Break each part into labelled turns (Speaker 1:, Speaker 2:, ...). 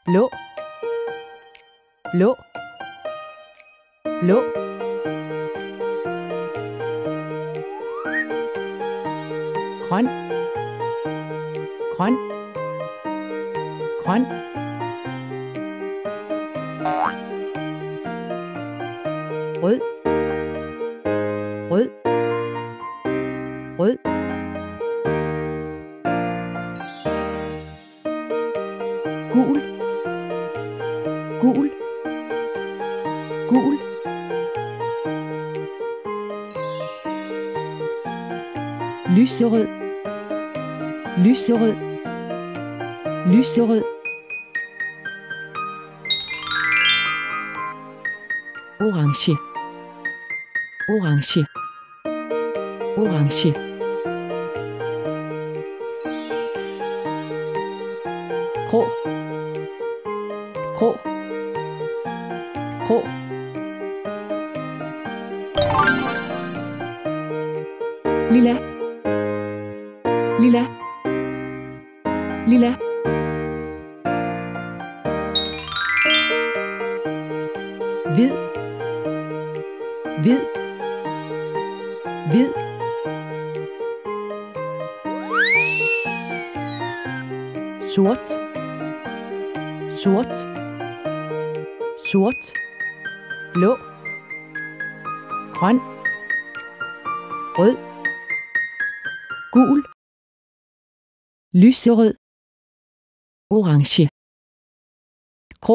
Speaker 1: blå, blå, blå, grøn, grøn, grøn, rød, rød, rød, gul, gul, gul, lyserød, lyserød, lyserød, orange, orange, orange, grå, grå, grå, lilla, lilla, lilla, hvid, hvid, hvid, sort, sort, sort, blå, grøn, rød, gul, lyserød, orange, grå,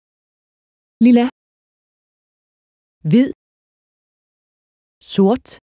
Speaker 1: lilla, hvid, sort,